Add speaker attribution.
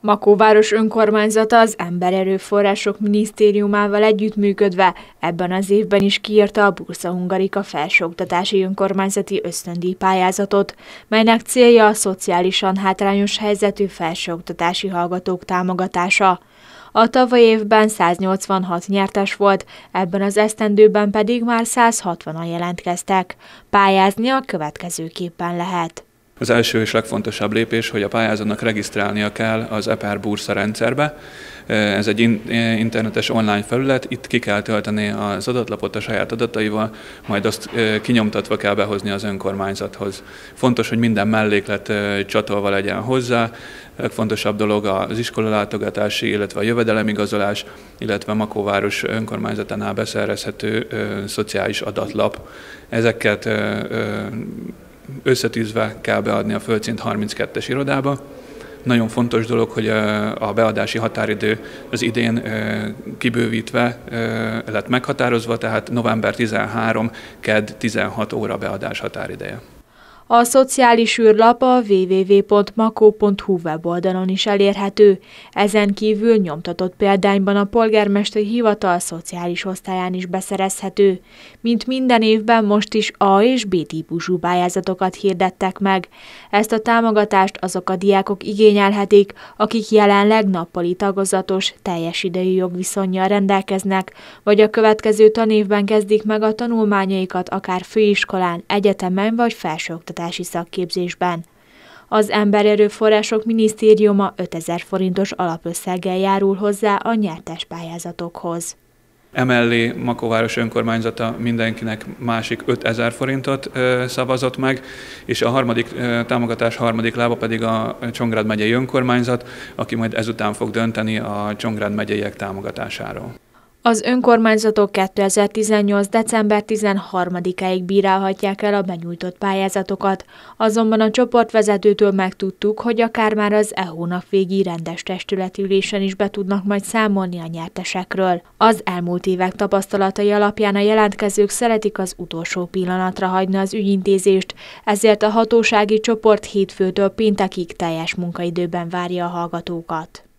Speaker 1: Makóváros önkormányzata az Embererőforrások Minisztériumával együttműködve ebben az évben is kiírta a Bursa Hungarika felsőoktatási önkormányzati ösztöndíj-pályázatot, melynek célja a szociálisan hátrányos helyzetű felsőoktatási hallgatók támogatása. A tavalyi évben 186 nyertes volt, ebben az esztendőben pedig már 160-an jelentkeztek. Pályázni a következőképpen lehet.
Speaker 2: Az első és legfontosabb lépés, hogy a pályázónak regisztrálnia kell az EPER Bursa rendszerbe. Ez egy internetes online felület, itt ki kell tölteni az adatlapot a saját adataival, majd azt kinyomtatva kell behozni az önkormányzathoz. Fontos, hogy minden melléklet csatolva legyen hozzá. A legfontosabb dolog az iskolalátogatási, illetve a jövedelemigazolás, illetve Makóváros önkormányzatánál beszerezhető szociális adatlap. Ezeket összetűzve kell beadni a Földszint 32-es irodába. Nagyon fontos dolog, hogy a beadási határidő az idén kibővítve lett meghatározva, tehát november 13, kedd 16 óra beadás határideje.
Speaker 1: A szociális űrlap a www.makó.hu weboldalon is elérhető. Ezen kívül nyomtatott példányban a polgármesteri hivatal szociális osztályán is beszerezhető. Mint minden évben most is A és B típusú pályázatokat hirdettek meg. Ezt a támogatást azok a diákok igényelhetik, akik jelenleg nappali tagozatos, teljes idejű jogviszonnyal rendelkeznek, vagy a következő tanévben kezdik meg a tanulmányaikat akár főiskolán, egyetemen vagy felsőoktatásban szakképzésben. Az Embererőforrások Minisztériuma 5000 forintos alapösszeggel járul hozzá a nyertes pályázatokhoz.
Speaker 2: Emellé Makóváros önkormányzata mindenkinek másik 5000 forintot szavazott meg, és a támogatás harmadik lába pedig a Csongrád megyei önkormányzat, aki majd ezután fog dönteni a Csongrád megyeiek támogatásáról.
Speaker 1: Az önkormányzatok 2018. december 13-áig bírálhatják el a benyújtott pályázatokat, azonban a csoportvezetőtől megtudtuk, hogy akár már az hónap végi rendes testületi ülésen is be tudnak majd számolni a nyertesekről. Az elmúlt évek tapasztalatai alapján a jelentkezők szeretik az utolsó pillanatra hagyni az ügyintézést, ezért a hatósági csoport hétfőtől péntekig teljes munkaidőben várja a hallgatókat.